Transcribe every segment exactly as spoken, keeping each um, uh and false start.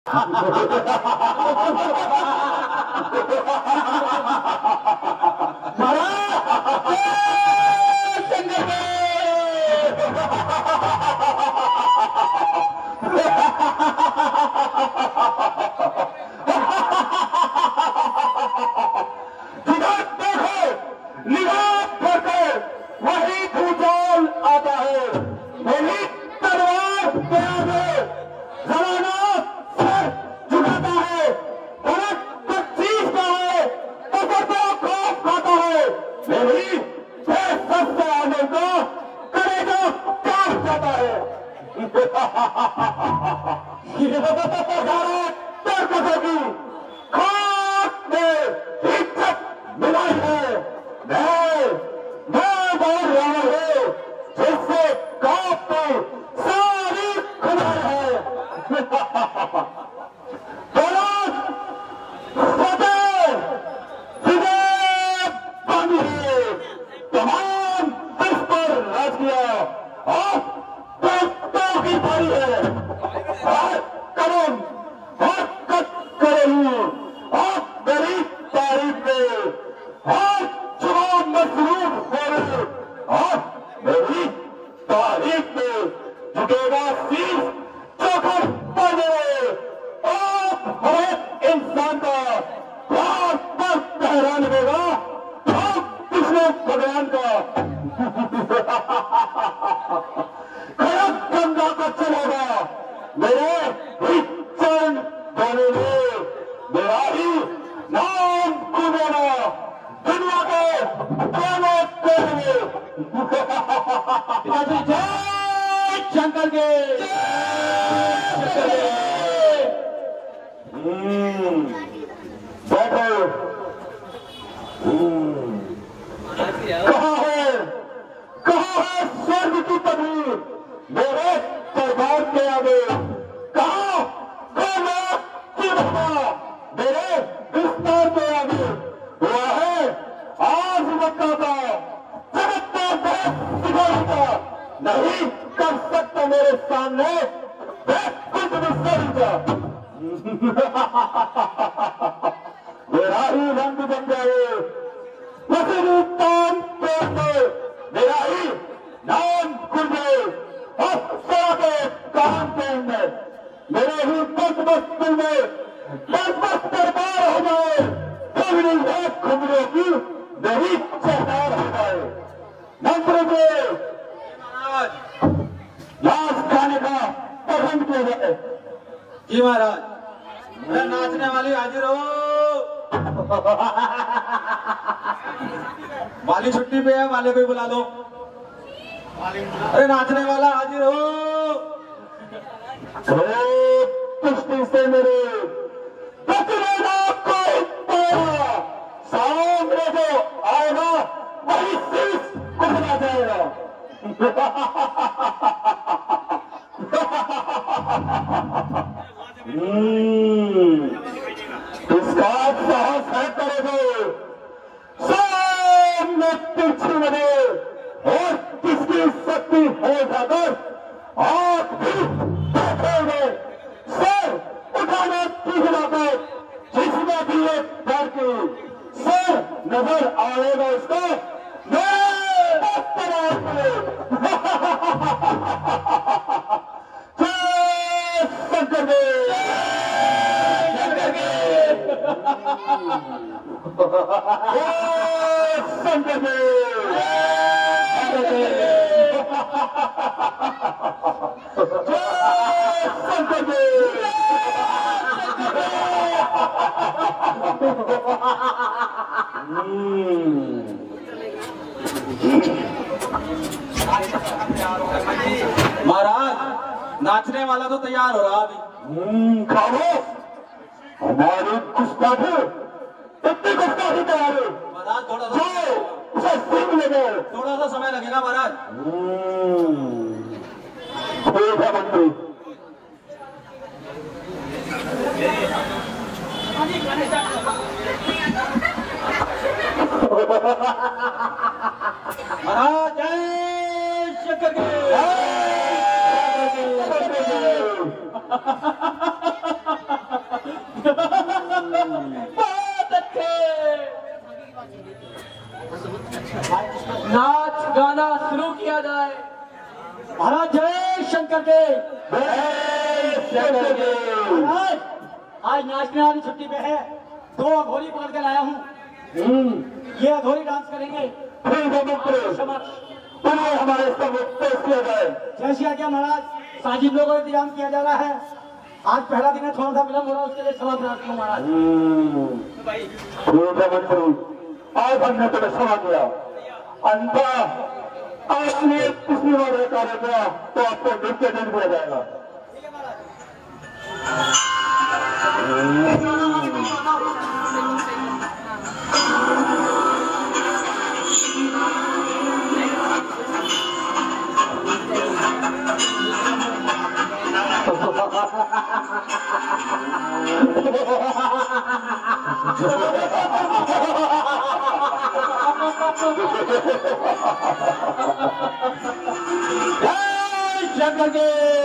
जी महाराज, अरे नाचने वाली हाजिर हो। वाली छुट्टी पे है, वाले को बुला दो। अरे नाचने वाला हाजिर हो। कुश्ती से मेरे सामने जो आएगा वही शीश कुचला जाएगा। इसका साहस है करोगे सामने तिरछी बने और किसकी शक्ति है जाकर आप भी बैठोगे। सर उठाना पिघलाकर जिसमें भी एक डर की सर नजर आएगा उसको शंकर देव शंकर देव शंकर देव महाराज, नाचने वाला तो तैयार हो रहा अभी। खाओ हमारी गुस्ताखी इतनी गुस्ताखी तैयार है महाराज। थोड़ा सा उसे सीख लेंगे। थोड़ा सा समय लगेगा महाराज। ठीक है मंत्री। महाराज जय शंकर के। बहुत अच्छे। नाच गाना शुरू किया जाए। महाराज जय शंकर के। महाराज आज नाचने वाली छुट्टी पे है, दो अघोरी पकड़ कर लाया हूँ। ये अघोरी डांस करेंगे उन्हें हमारे समूह पेश किया जाए। जैसे आज्ञा महाराज, साजिद लोगों का इंतजाम किया जा रहा है। आज पहला दिन है, थोड़ा सा विलम्ब हो रहा है, उसके लिए क्षमा प्रार्थना महाराज। आज हमने तुम्हें क्षमा किया, अंता आपने किसी वाले कार्य किया तो आपको नृत्य दंड दिया जाएगा। जय शंकर के।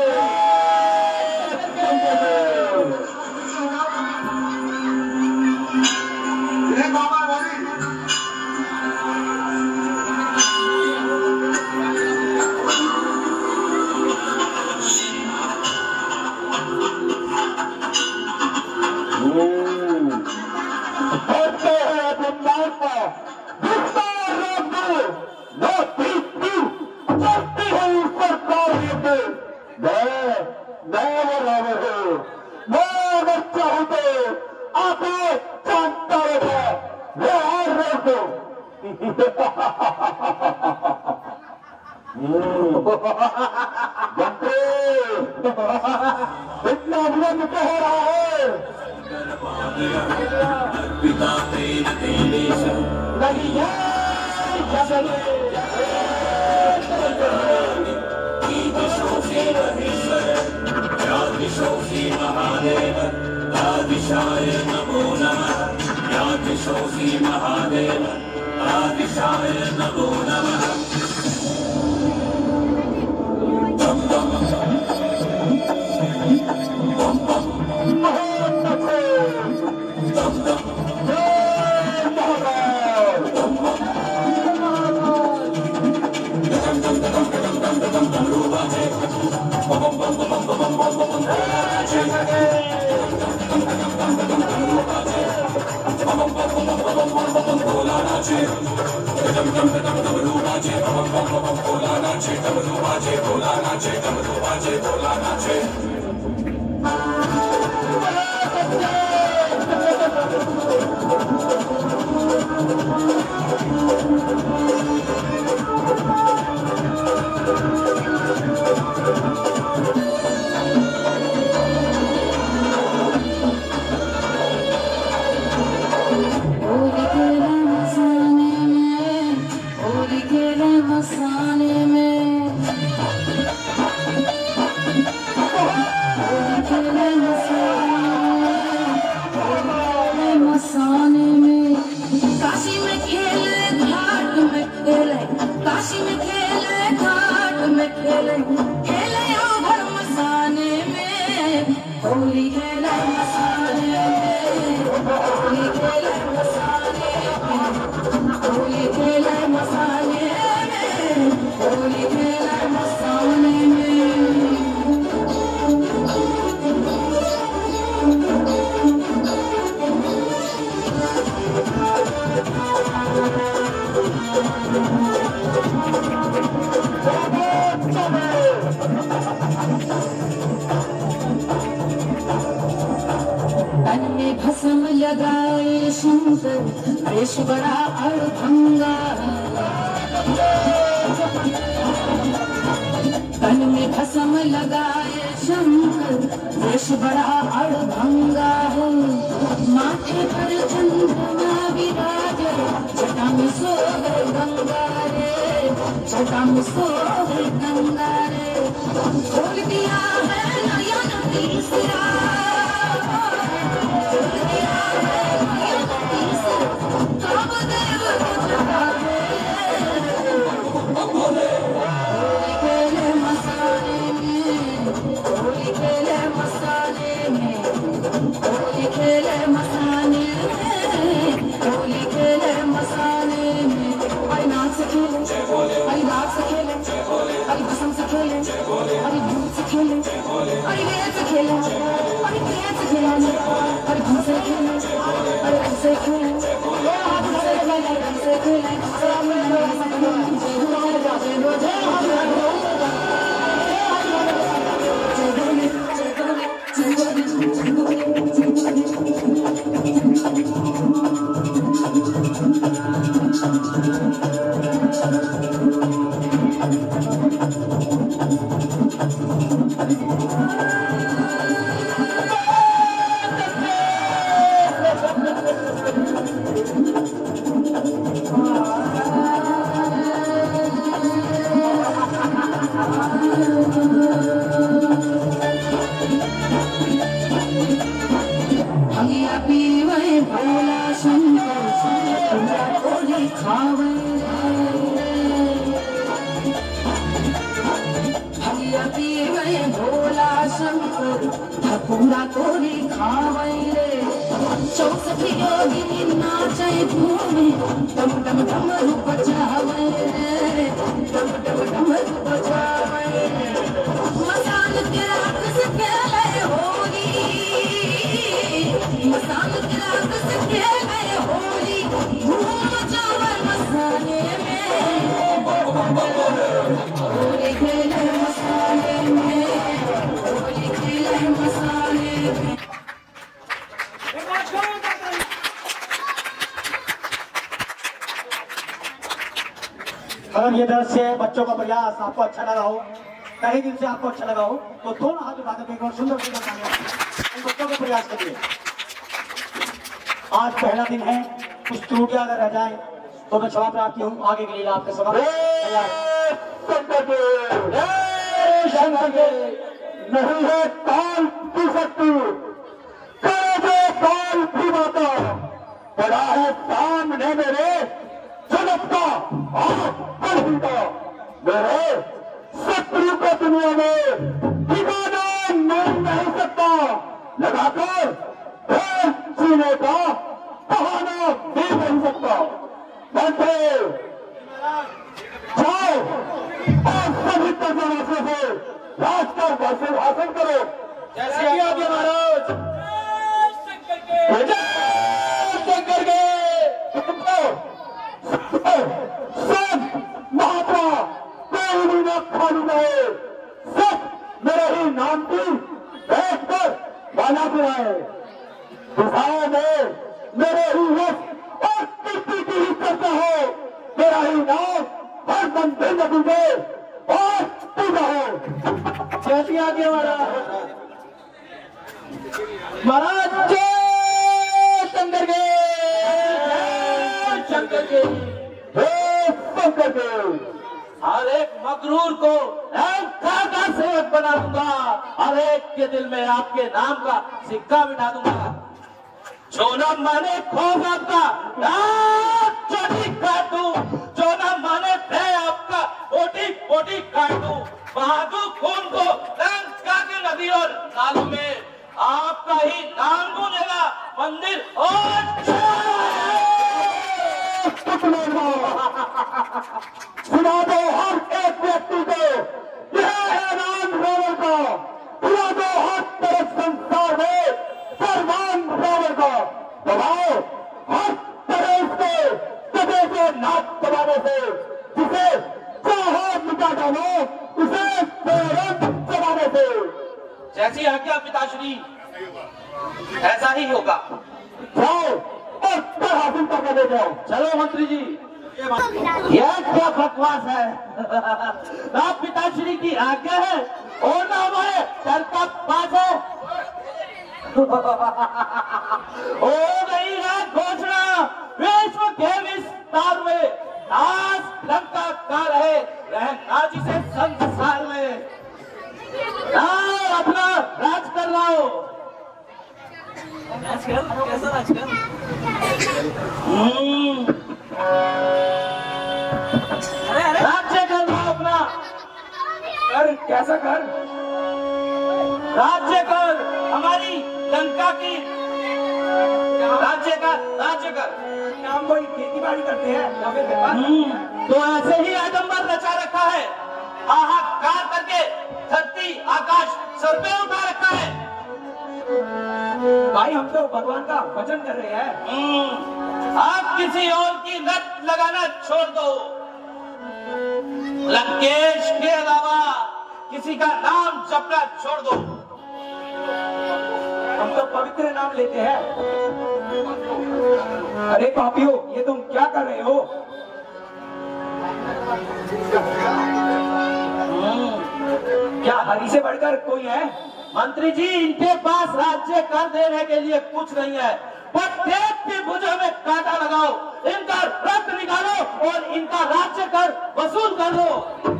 इतना विलंब तो हो रहा है। नहीं है महादेव आदिशाय नमो नमः। यादिशोऽसि महादेव आदिशाय नमो नमः। भस्म लगाए शंकर वेश बड़ा अड़भंगा। तन में भस्म लगाए शंकर वेश बड़ा अड़भंगा हो। माथे पर चंद्रमा विराजे जटा में सोहे गंगा रे, जटा में सोहे गंगा रे। खोल दिया है नयन तीसरा, मसाले में हमसे खेले, अरे हमसे खेले, हमसे खेले, हमसे खेले, भैया पीवे भोला शंकर पूरा खावे, भैया पीवे भोला शंकर पूरा तोरी खावे रे। चौसठ योगिनी नाचे घूमे, डम डम डमरू बजावे रे, डम डम डमरू बजावे रे। मसान के रात से खेले होली, मसान के रात से खेले होली, धूम मचावे मसाले में, होली खेले मसाले में, होली खेले मसाले में। अगर ये दृश्य बच्चों का प्रयास आपको अच्छा लगा हो, कहीं दिन से आपको अच्छा लगा हो, तो दोनों हाथ उठा करके एक और सुंदर सुंदर गाने इन बच्चों का प्रयास करिए। आज पहला दिन है, कुछ त्रुटियां अगर रह जाए तो मैं क्षमा प्रार्थी हूँ। आगे के लिए आपके समझ नहीं है काल की शक्ति, करे काल की माता, बड़ा है सामने मेरे जगत का आत्मा का, मेरे शत्रु को दुनिया में ठिकाना नहीं नहीं सकता, लगाकर जीने का बहाना भी नहीं सकता। बैठे जाओ और सभी तर्जमाशों से राज का भाषण हासिल करो। जैसे आगे महाराज शंकर के सब महात्मा कोई भी न खाली रहे, सब मेरे ही नाम की बैठ कर वाला कराए, दिशाओं में मेरे ही यश और कीर्ति की ही करता हो, मेरा ही नाम हर मंदिर में डूबे और पूजा हो। जैसे आगे महाराज महाराज जय शंकर के, शंकर के, शंकर के। हर एक मकरूर को का सेवक बना दूंगा, हर एक के दिल में आपके नाम का सिक्का बिठा दूंगा। जो न माने खौफ आपका चोटी काटू, जो न माने भय आपका ओटी ओटी काटू, बहादुर खून को लंका की नदी और नालों में आपका ही नाम गूंजेगा मंदिर और सुना दो हर एक व्यक्ति को, यह है नाम रावण का, सुना दो हर तरफ संसार में सर्वान रावण का, दबाओ हर तरह से कदे से नाक दबाने से, जिसे चाहो मिटा डालो, उसे तुरंत दबाने से। जैसी आज्ञा पिताश्री, ऐसा ही होगा। जाओ और पर हासिल करके ले जाओ। चलो मंत्री जी। यह क्या बकवास है? आप पिताश्री की आज्ञा है और ना हमारे डर का पास है। हो गई है घोषणा विश्व के विस्तार में, नाश लंका का रहे रह नाजी से संसार में, ना अपना राज कर रहा हो। राज कर कैसा राज कर? राज्य कर रहा अपना कर, कैसा कर? राज्य कर हमारी लंका की, राज्य का राज्य कर। हम कोई खेती बाड़ी करते हैं तो ऐसे ही आडंबर रचा रखा है, हाहाकार करके धरती आकाश सर पे उठा रखा है। भाई हम तो भगवान का भजन कर रहे हैं। हम्म, आप किसी और की रट लगाना छोड़ दो। लंकेश के अलावा किसी का नाम जपना छोड़ दो। हम तो पवित्र नाम लेते हैं। अरे पापियों, ये तुम क्या कर रहे हो? क्या हरि से बढ़कर कोई है? मंत्री जी, इनके पास राज्य कर देने के लिए कुछ नहीं है। प्रत्येक की भुजा में कांटा लगाओ, इनका रक्त निकालो और इनका राज्य कर वसूल कर लो।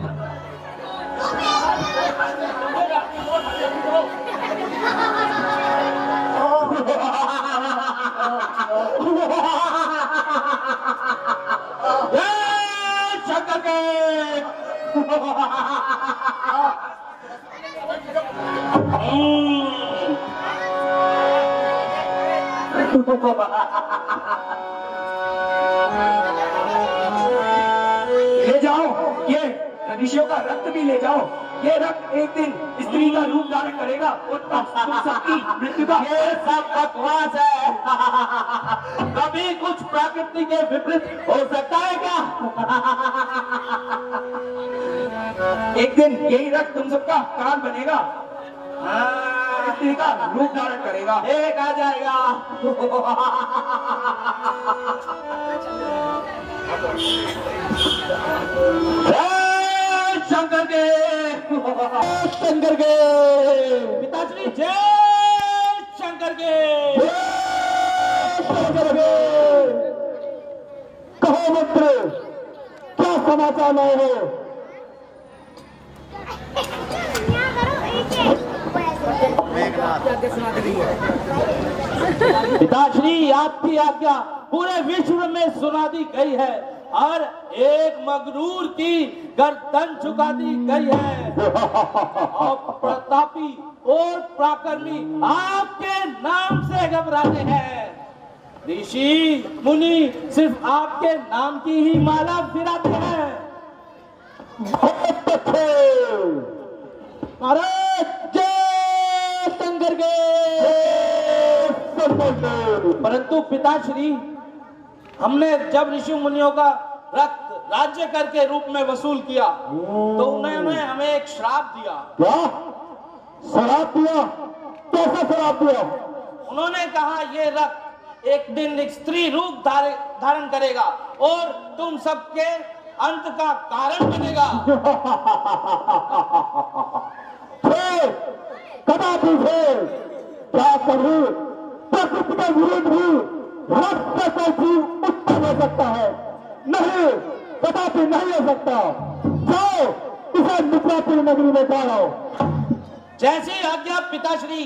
शंकर के ले जाओ ये ऋषियों का रक्त भी ले जाओ। ये रक्त एक दिन स्त्री का रूप धारण करेगा और तुम सबकी मृत्यु का। ये सब बकवास है। कभी कुछ प्रकृति के विपरीत हो सकता है क्या? एक दिन यही रक्त तुम सबका काल बनेगा, स्त्री का रूप धारण करेगा। एक आ जाएगा। शंकर के शंकर के पिताश्री, जय शंकर के शंकर के। कहो मित्र, क्या समाचार लाए हो? पिताश्री, आपकी आज्ञा पूरे विश्व में सुना दी गई है और एक मगरूर की गर्दन झुका दी गई है। और प्रतापी और पराक्रमी आपके नाम से घबराते हैं। ऋषि मुनि सिर्फ आपके नाम की ही माला फिराते हैं। शंकर के परंतु पिताश्री, हमने जब ऋषि मुनियों का रक्त राज्य कर के रूप में वसूल किया तो उन्होंने हमें एक श्राप दिया। क्या शराब दिया? कैसा शराब दिया? उन्होंने कहा ये रक्त एक दिन एक स्त्री रूप धारे, धारण करेगा और तुम सबके अंत का कारण बनेगा। कदापि थे क्या करूं? प्रकृति के विरुद्ध भी रक्त से कोई जीव उत्पन्न हो सकता है? नहीं, कदापि नहीं हो सकता। जाओ, इसे मित्रापुर नगरी में डालो। जैसी आज्ञा पिताश्री।